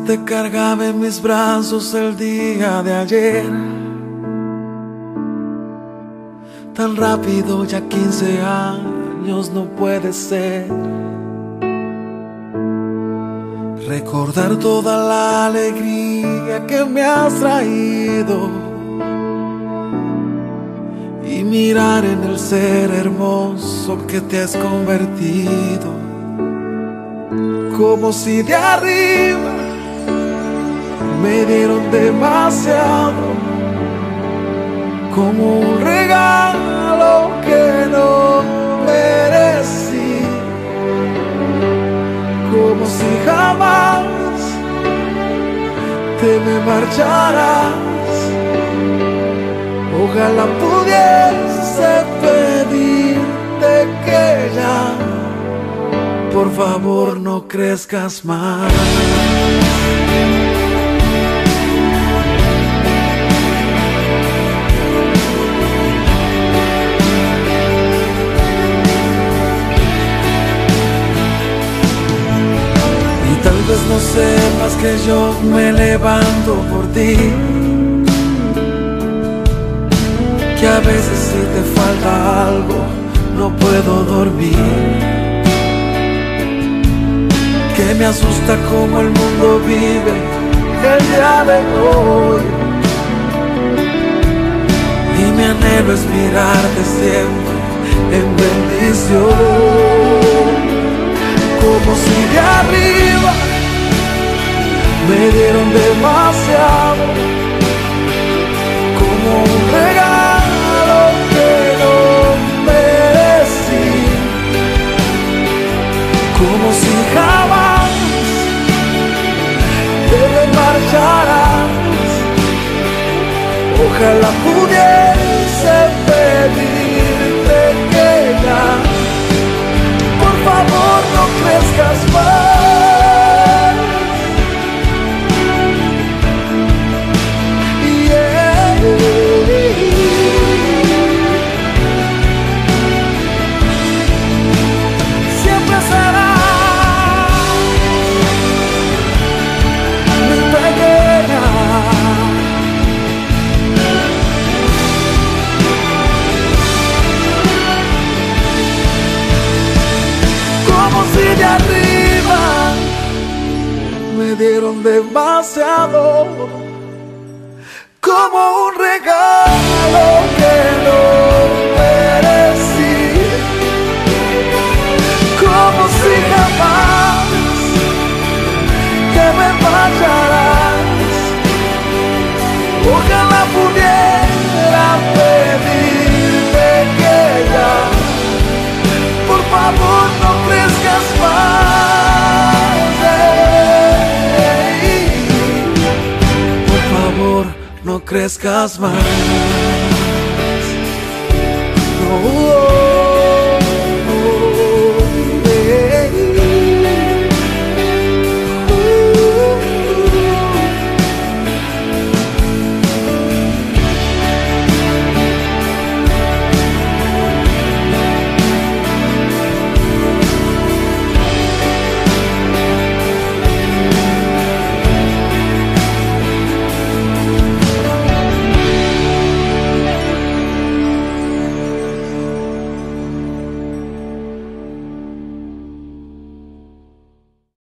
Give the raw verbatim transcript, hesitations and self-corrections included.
te cargaba en mis brazos el día de ayer. Tan rápido, ya quince años no puede ser. Recordar toda la alegría que me has traído y mirar en el ser hermoso que te has convertido. Como si de arriba me dieron demasiado, como un regalo que no merecí, como si jamás te me marcharas. Ojalá pudiese pedirte que ya, por favor, no crezcas más. Y tal vez no sepas que yo me levanto por ti, que a veces si te falta algo no puedo dormir, que me asusta cómo el mundo vive el día de hoy, y mi anhelo es mirarte siempre en bendición, como si de arriba me dieron demasiado, como un regalo que no merecí, como si jamás te me marcharás. Ojalá pudiese pedirte que ya, por favor, no crezcas más. De arriba me dieron demasiado, como un regalo que no merecí, como si jamás te me fallarás. Ojalá pudiera pedirte que ya, por favor, no crezcas más. Por favor, no crezcas más. No.